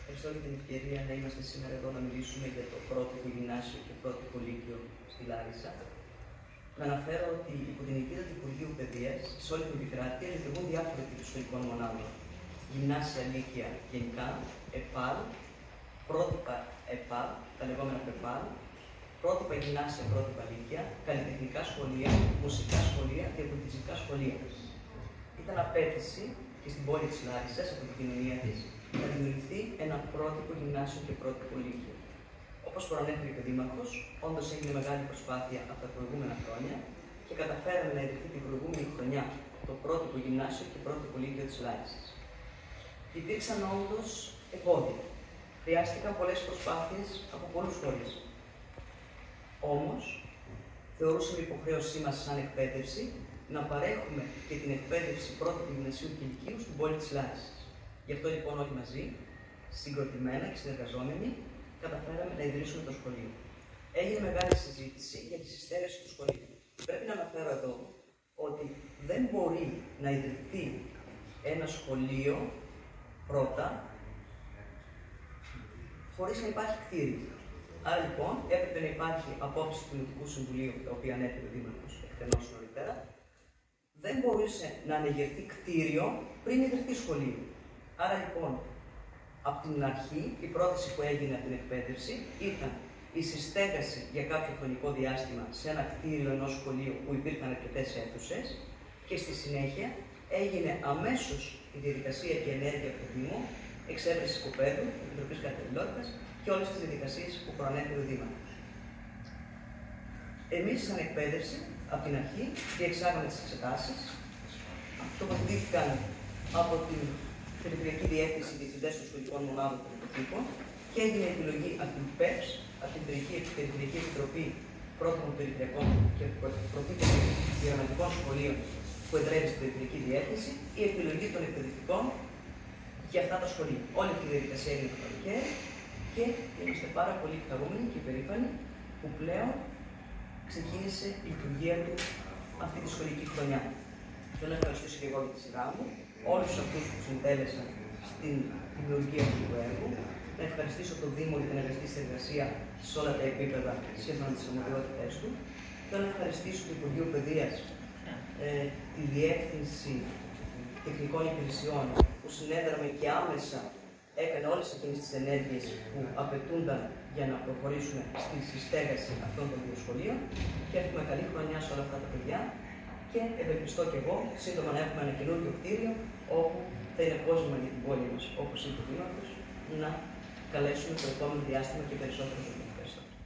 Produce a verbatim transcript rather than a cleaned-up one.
Ευχαριστώ για την ευκαιρία να είμαστε σήμερα εδώ να μιλήσουμε για το πρότυπο γυμνάσιο και πρότυπο λύκειο στη Λάρισα. Να αναφέρω ότι υπό την αιγύδα του Υπουργείου Παιδείας, σε όλη την επικράτεια λειτουργούν διάφορα τύπου σχολικών μονάδων. Γυμνάσια, λύκεια γενικά, ΕΠΑΛ, πρότυπα ΕΠΑΛ, τα λεγόμενα ΠΕΠΑΛ, πρότυπα γυμνάσια, πρότυπα λύκεια, καλλιτεχνικά σχολεία, μουσικά σχολεία και πολιτιστικά σχολεία. Ήταν απέτηση και στην πόλη της Λάρισσας, από την κοινωνία της, να δημιουργηθεί ένα πρότυπο γυμνάσιο και πρότυπο λύκειο. Όπως προανέφερε και ο Δήμαρχος, όντως έγινε μεγάλη προσπάθεια από τα προηγούμενα χρόνια και καταφέραμε να ιδρυθεί την προηγούμενη χρονιά το πρότυπο γυμνάσιο και πρότυπο λύκειο της Λάρισσας. Υπήρξαν όντως εμπόδια. Χρειάστηκαν πολλές προσπάθειες από πολλούς φορείς. Όμως, θεωρούσαμε υποχρέωσή μας σαν εκπαίδευση να παρέχουμε και την εκπαίδευση πρότυπου γυμνασίου και λυκείου στην πόλη της Λάρισσας. Γι' αυτό λοιπόν όλοι μαζί, συγκροτημένα και συνεργαζόμενοι, καταφέραμε να ιδρύσουμε το σχολείο. Έγινε μεγάλη συζήτηση για τη συστέρηση του σχολείου. Πρέπει να αναφέρω εδώ ότι δεν μπορεί να ιδρυθεί ένα σχολείο πρώτα χωρίς να υπάρχει κτίριο. Άρα λοιπόν έπρεπε να υπάρχει απόψη του Δημοτικού Συμβουλίου, τα οποία ανέφερε ο Δήμαρχος εκτενώς νωρίτερα. Δεν μπορούσε να ανεγερθεί κτίριο πριν ιδρυθεί σχολείο. Άρα λοιπόν, από την αρχή, η πρόταση που έγινε από την εκπαίδευση ήταν η συστέγαση για κάποιο χρονικό διάστημα σε ένα κτίριο ενός σχολείου που υπήρχαν αρκετές αίθουσες και στη συνέχεια έγινε αμέσως η διαδικασία και ενέργεια του Δήμου, εξέβρεση σκοπέδου, Επιτροπής Καταλληλότητας και όλες τις διαδικασίες που προανέφερε ο Δήμαρχος. Εμείς, σαν εκπαίδευση, από την αρχή διεξάγαμε τις εξετάσεις, τοποθετήθηκαν από την Περιφερειακή Διεύθυνση Διευθυντές των Σχολικών Μονάδων των Υποτύπων και έγινε επιλογή από την ΠΕΠΣ, από την Περιφερειακή Επιτροπή Πρότυπων Περιφερειακών και Προτύπων Διαγραμματικών Σχολείων που εδρεύει στην Περιφερειακή Διεύθυνση, η επιλογή των εκπαιδευτικών για αυτά τα σχολεία. Όλη αυτή η διαδικασία έγινε το καλοκαίρι και είμαστε πάρα πολύ χαρούμενοι και περήφανοι που πλέον ξεκίνησε η λειτουργία του αυτή τη σχολική χρονιά. Θέλω να ευχαριστήσω και εγώ για τη σειρά μου όλους αυτούς που συντέλεσαν στην δημιουργία αυτού του έργου. Να ευχαριστήσω τον Δήμο για την εργαστική συνεργασία σε όλα τα επίπεδα σύμφωνα με τις αρμοδιότητές του. Θέλω να ευχαριστήσω το Υπουργείο Παιδείας, ε, τη Διεύθυνση Τεχνικών Υπηρεσιών που συνέδραμε και άμεσα έκανε όλες εκείνες τις ενέργειες που απαιτούνταν για να προχωρήσουμε στη συστέγαση αυτών των δύο σχολείων και έχουμε καλή χρονιά σε όλα αυτά τα παιδιά και ευελπιστώ και εγώ σύντομα να έχουμε ένα καινούργιο κτίριο όπου θα είναι κόσμημα για την πόλη μας, όπως είπε ο Δήμαρχος, να καλέσουμε το επόμενο διάστημα και περισσότερο. Ευχαριστώ.